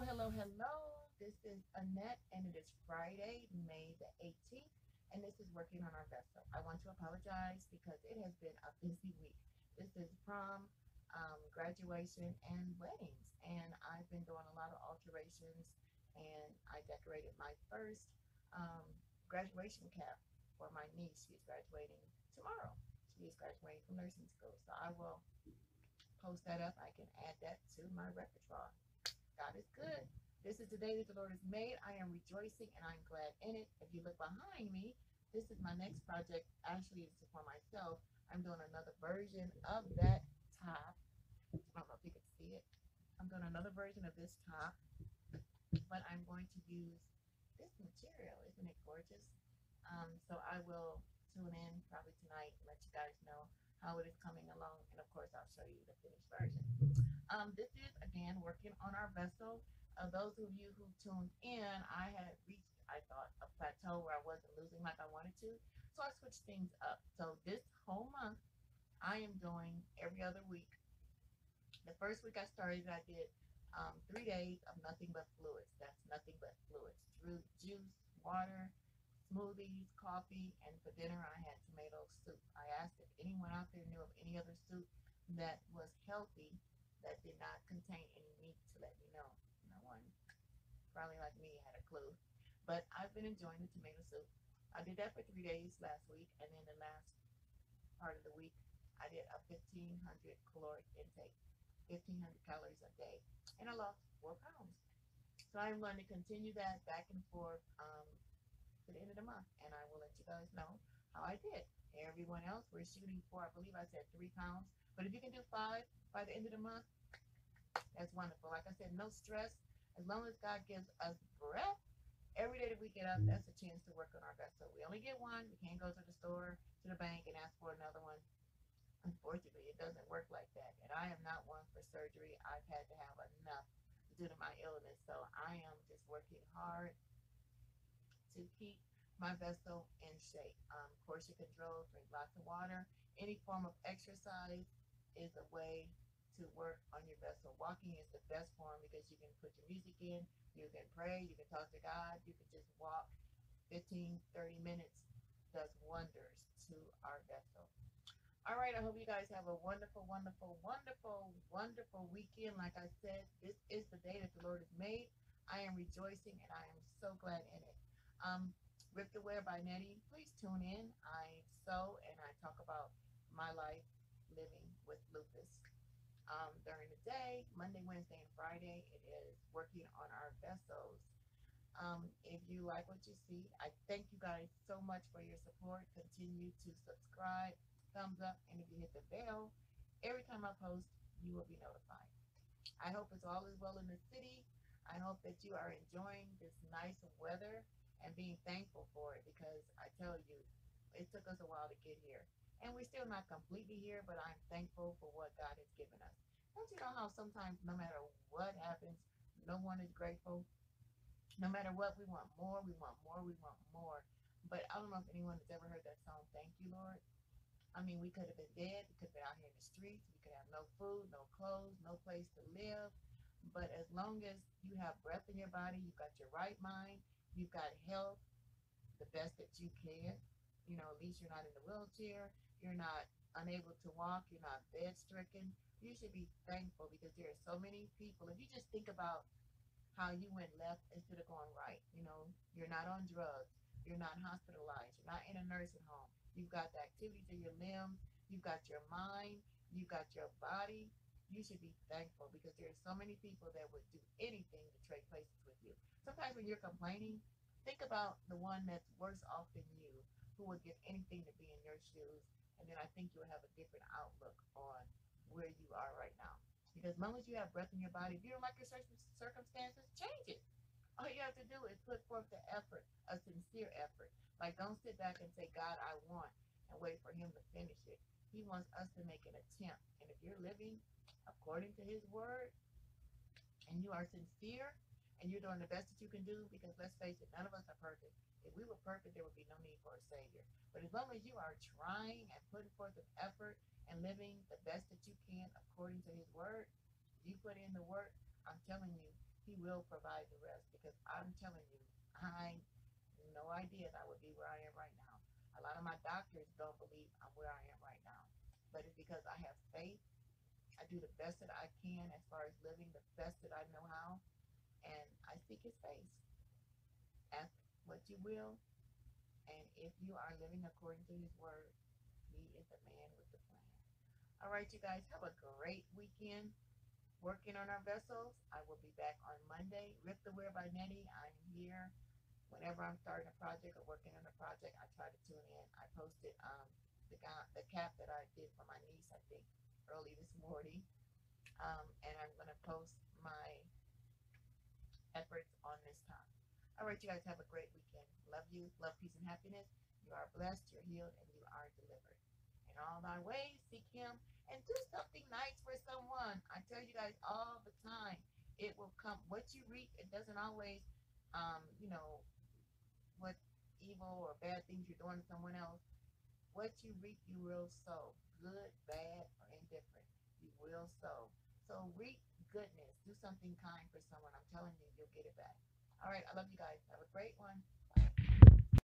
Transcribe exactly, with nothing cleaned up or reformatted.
hello, hello. This is Annette, and it is Friday, May the eighteenth, and this is Working on Our Vessel. I want to apologize because it has been a busy week. This is prom, um, graduation, and weddings, and I've been doing a lot of alterations, and I decorated my first um, graduation cap for my niece. She is graduating tomorrow. She is graduating from nursing school, so I will post that up. I can add that to my repertoire. God is good. This is the day that the Lord has made. I am rejoicing and I'm glad in it. If you look behind me, this is my next project. Actually, it's for myself. I'm doing another version of that top. I don't know if you can see it. I'm doing another version of this top, but I'm going to use this material. Isn't it gorgeous? Um, so I will tune in probably tonight and let you guys know how it is coming along. And of course, I'll show you the finished version. Um, this is again working on our vessel. Uh, those of you who tuned in, I had reached, I thought, a plateau where I wasn't losing like I wanted to. So I switched things up. So this whole month, I am doing every other week. The first week I started, I did um, three days of nothing but fluids. That's nothing but fluids. Drew juice, water, smoothies, coffee, and for dinner I had tomato soup. I asked if anyone out there knew of any other soup that was healthy that did not contain any meat to let me know. No one, probably like me, had a clue. But I've been enjoying the tomato soup. I did that for three days last week, and then the last part of the week, I did a fifteen hundred caloric intake, fifteen hundred calories a day, and I lost four pounds. So I'm going to continue that back and forth um, to the end of the month, and I will let you guys know how I did. Everyone else, we're shooting for, I believe I said three pounds, but if you can do five by the end of the month, that's wonderful. Like I said, no stress. As long as God gives us breath, every day that we get up, that's a chance to work on our vessel. We only get one. We can't go to the store, to the bank, and ask for another one. Unfortunately, it doesn't work like that. And I am not one for surgery. I've had to have enough due to my illness. So I am just working hard to keep my vessel in shape. Um, portion control, drink lots of water. Any form of exercise is a way to work on your vessel. Walking is the best form because you can put your music in, you can pray, you can talk to God, you can just walk fifteen, thirty minutes does wonders to our vessel. All right, I hope you guys have a wonderful, wonderful, wonderful, wonderful weekend. Like I said, this is the day that the Lord has made. I am rejoicing and I am so glad in it. Um, Rip the Wear by Nettie, please tune in. I sew and I talk about my life living with lupus. Um, during the day, Monday, Wednesday, and Friday, it is working on our vessels. Um, if you like what you see, I thank you guys so much for your support. Continue to subscribe, thumbs up, and if you hit the bell, every time I post, you will be notified. I hope it's all is well in the city. I hope that you are enjoying this nice weather and being thankful for it because I tell you, it took us a while to get here. And we're still not completely here, but I'm thankful for what God has given us. Don't you know how sometimes, no matter what happens, no one is grateful? No matter what, we want more, we want more, we want more. But I don't know if anyone has ever heard that song, Thank You, Lord. I mean, we could have been dead. We could have been out here in the streets. We could have no food, no clothes, no place to live. But as long as you have breath in your body, you've got your right mind, you've got health, the best that you can. You know, at least you're not in the wheelchair. You're not unable to walk. You're not bed stricken. You should be thankful because there are so many people. If you just think about how you went left instead of going right. You know, you're not on drugs. You're not hospitalized. You're not in a nursing home. You've got the activities of your limbs. You've got your mind. You've got your body. You should be thankful because there are so many people that would do anything to trade places with you. Sometimes when you're complaining, think about the one that's worse off than you who would give anything to be in your shoes. And then I think you'll have a different outlook on where you are right now. Because as long as you have breath in your body, if you don't like your circumstances, change it. All you have to do is put forth the effort, a sincere effort. Like, don't sit back and say, God, I want, and wait for Him to finish it. He wants us to make an attempt. And if you're living according to His word and you are sincere and you're doing the best that you can do, because let's face it, none of us are perfect. If we were perfect, there would be no need for a Savior. But as long as you are trying and putting forth an effort and living the best that you can according to His word, you put in the work, I'm telling you, He will provide the rest because I'm telling you, I no idea that I would be where I am right now. A lot of my doctors don't believe I'm where I am right now, but it's because I have faith. I do the best that I can as far as living the best that I know how, and I seek His face. Ask what you will, and if you are living according to His word, He is the man with the plan. All right, you guys, have a great weekend working on our vessels. I will be back on Monday. Rip the Wear by Nettie. I'm here. Whenever I'm starting a project or working on a project, I try to tune in. I posted um, the gown, the cap that I did for my niece, I think, early this morning. Um, and I'm going to post my efforts on this time. All right, you guys have a great weekend. Love you. Love, peace, and happiness. You are blessed, you're healed, and you are delivered. In all thy ways, seek Him and do something nice for someone. I tell you guys all the time, it will come. What you reap, it doesn't always, um, you know, what evil or bad things you're doing to someone else. What you reap, you will sow. Good, bad, or indifferent. You will sow. So reap goodness. Do something kind for someone. I'm telling you, you'll get it back. All right. I love you guys. Have a great one.